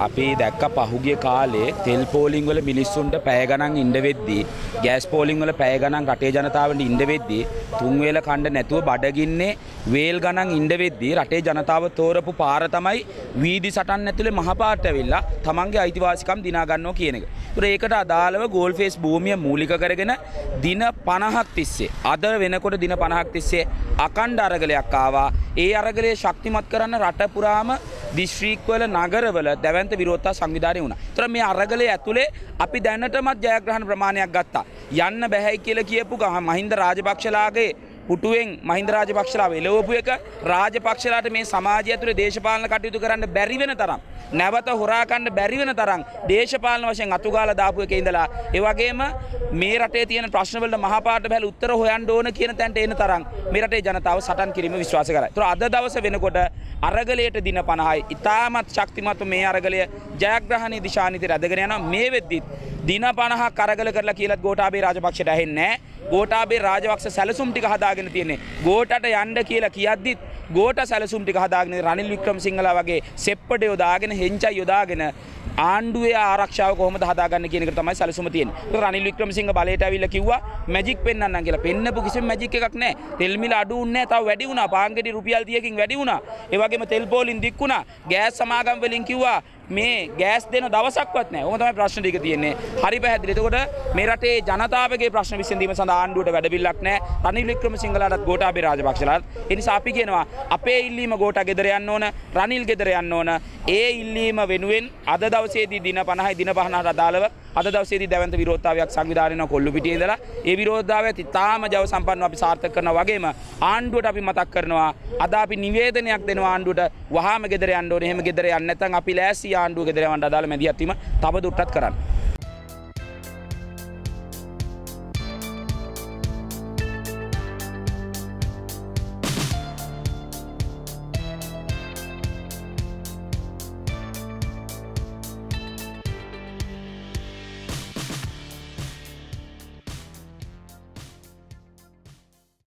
අපි දැක්ක පහුගිය කාලේ තෙල් පෝලිං වල මිනිස්සුන්ට පැය ගණන් ඉඳ වෙද්දී ගෑස් පෝලිං වල පැය ගණන් රටේ ජනතාවට ඉඳ වෙද්දී තුන් වේල කණ්ඩ නැතුව බඩගින්නේ වේල් ගණන් ඉඳ වෙද්දී රටේ ජනතාව තෝරපු පාර තමයි වීදි සටන් ඇතුලේ මහපාරට ඇවිල්ලා තමන්ගේ අයිතිවාසිකම් දිනා ගන්නවා කියන එක. ඒකට අදාළව ගෝල්ෆේස් භූමිය මූලික කරගෙන දින 50ක් තිස්සේ අද වෙනකොට දින 50ක් තිස්සේ අකණ්ඩ අරගලයක් ආවා. ඒ අරගලය ශක්තිමත් කරන්න රට පුරාම දිස්ත්‍රික්කවල නගරවල දැවැන්ත විරෝධතා සංවිධානය වුණා. ඒතර මේ අරගලයේ ඇතුලේ අපි දැනටමත් ජයග්‍රහණ ප්‍රමාණයක් ගත්තා. යන්න බැහැයි කියලා කියපු මහින්ද රාජපක්ෂලාගේ පුටුවෙන් මහින්ද රාජපක්ෂලා වෙලවපු එක රාජපක්ෂලාට මේ සමාජය ඇතුලේ දේශපාලන කටයුතු කරන්න බැරි වෙන තරම් නැවත හොරා ගන්න බැරි වෙන තරම් දේශපාලන වශයෙන් අතුගාලා දාපු එකේ ඉඳලා ඒ වගේම මේ රටේ තියෙන ප්‍රශ්න වලට මහපාරට බහැලා උත්තර හොයන්න ඕන කියන තැනට එන තරම් මේ රටේ ජනතාව සටන් කිරීම විශ්වාස කරයි. ඒතර අද දවස වෙනකොට අරගලයට දින 50යි. ඉතාමත් ශක්තිමත් මේ අරගලය ජයග්‍රහණී දිශානිතේ රැඳගෙන යනවා. මේ වෙද්දිත් දින 50ක් අරගල කරලා කියලාත් ගෝඨාභය රාජපක්ෂට ඇහෙන්නේ නැහැ. ගෝඨාභය රාජපක්ෂ සැලසුම් ටික හදාගෙන තියෙන්නේ. ගෝඨට යන්න කියලා කියද්දිත් ගෝඨ සැලසුම් ටික හදාගෙන රනිල් වික්‍රමසිංහලා වගේ සෙප්පඩ යොදාගෙන හෙන්චයි යොදාගෙන ආණ්ඩුවේ ආරක්ෂාව කොහොමද හදාගන්න කියන එක තමයි සැලසුම තියෙන්නේ. ඒක රනිල් වික්‍රමසිංහ බලයට ඇවිල්ලා කිව්වා මැජික් පෙන්වන්නම් කියලා. පෙන්නපු කිසිම මැජික් එකක් නැහැ. තෙල් මිල අඩු වුණේ නැහැ. තව වැඩි වුණා. පාන්ගෙඩි රුපියල් 30කින් වැඩි වුණා. ඒ වගේම තෙල් පෝලින් දික් වුණා. ගෑස් සමාගම් වලින් කිව්වා මේ ගෑස් දෙන දවසක්වත් නැහැ. ඕක තමයි ප්‍රශ්න ටික තියෙන්නේ. හරි පැහැදිලි. එතකොට මේ රටේ ජනතාවගේ ප්‍රශ්න විසඳීම සඳහා ආණ්ඩුවට වැඩපිළිවෙලක් නැහැ. රනිල් වික්‍රමසිංහලාටත් ගෝඨාභය රාජපක්ෂලාට. ඒ නිසා අපි කියනවා අපේ ඉල්ලීම ගෝඨා ගෙදර යන්න ඕන, රනිල් ගෙදර යන්න ඕන. ඒ ඉල්ලීම වෙනුවෙන් අද දවසේදී දින 50යි දින 50ට අදාළව අද දවසේදී දැවැන්ත විරෝධතාවයක් සංවිධානය කරන කොල්ලුපිටියේ ඉඳලා ඒ විරෝධතාවයත් ඉතාම ජව සම්පන්නව අපි සාර්ථක කරනවා වගේම ආණ්ඩුවට අපි මතක් කරනවා අද අපි නිවේදනයක් දෙනවා ආණ්ඩුවට වහාම ගෙදර යන්න ඕනේ. එහෙම ගෙදර යන්න නැත්නම් අපි ලෑස්ති ආණ්ඩුව ගෙදර යවන්න අදාළ මැදිහත් වීම තව දුරටත් කරන්න.